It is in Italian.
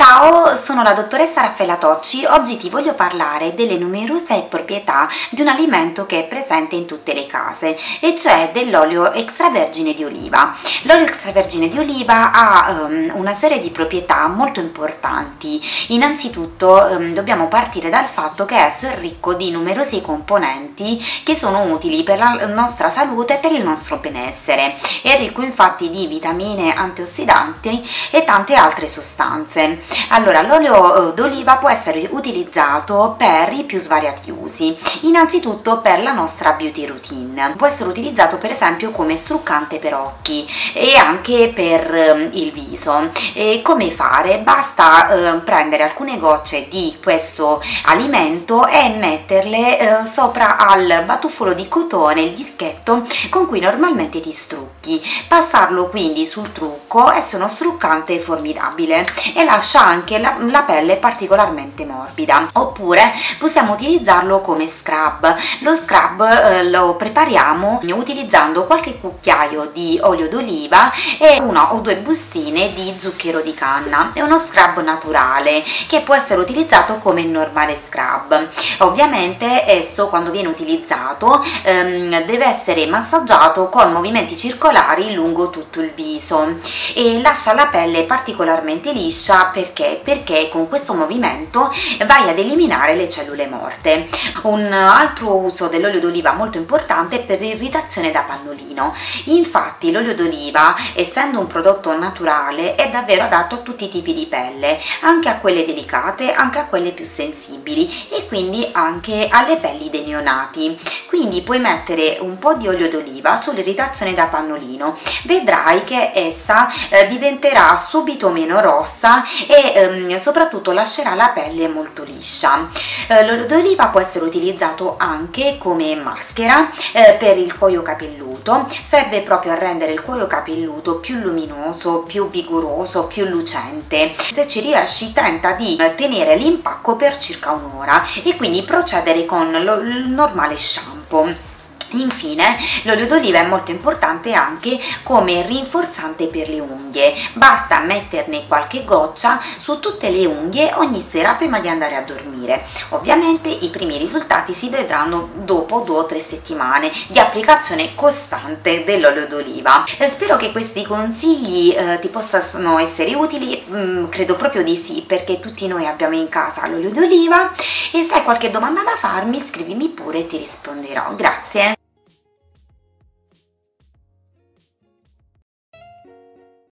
Ciao, sono la dottoressa Raffaella Tocci. Oggi ti voglio parlare delle numerose proprietà di un alimento che è presente in tutte le case, e cioè dell'olio extravergine di oliva. L'olio extravergine di oliva ha una serie di proprietà molto importanti. Innanzitutto dobbiamo partire dal fatto che esso è ricco di numerosi componenti che sono utili per la nostra salute e per il nostro benessere. È ricco infatti di vitamine, antiossidanti e tante altre sostanze. Allora, l'olio d'oliva può essere utilizzato per i più svariati usi. Innanzitutto per la nostra beauty routine. Può essere utilizzato per esempio come struccante per occhi e anche per il viso. E come fare? Basta prendere alcune gocce di questo alimento e metterle sopra al batuffolo di cotone, il dischetto con cui normalmente ti strucchi. Passarlo quindi sul trucco è uno struccante formidabile e lascia anche la pelle particolarmente morbida. Oppure possiamo utilizzarlo come scrub. Lo scrub lo prepariamo utilizzando qualche cucchiaio di olio d'oliva e una o due bustine di zucchero di canna. È uno scrub naturale che può essere utilizzato come il normale scrub. Ovviamente esso, quando viene utilizzato, deve essere massaggiato con movimenti circolari lungo tutto il viso e lascia la pelle particolarmente liscia. Perché con questo movimento vai ad eliminare le cellule morte. Un altro uso dell'olio d'oliva molto importante è per l'irritazione da pannolino. Infatti l'olio d'oliva, essendo un prodotto naturale, è davvero adatto a tutti i tipi di pelle, anche a quelle delicate, anche a quelle più sensibili e quindi anche alle pelli dei neonati. Quindi puoi mettere un po' di olio d'oliva sull'irritazione da pannolino, vedrai che essa diventerà subito meno rossa e soprattutto lascerà la pelle molto liscia. L'olio d'oliva può essere utilizzato anche come maschera per il cuoio capelluto. Serve proprio a rendere il cuoio capelluto più luminoso, più vigoroso, più lucente. Se ci riesci, tenta di tenere l'impacco per circa un'ora e quindi procedere con il normale shampoo. Infine, l'olio d'oliva è molto importante anche come rinforzante per le unghie. Basta metterne qualche goccia su tutte le unghie ogni sera prima di andare a dormire. Ovviamente i primi risultati si vedranno dopo 2 o 3 settimane di applicazione costante dell'olio d'oliva. Spero che questi consigli ti possano essere utili. Credo proprio di sì, perché tutti noi abbiamo in casa l'olio d'oliva, e se hai qualche domanda da farmi scrivimi pure e ti risponderò. Grazie!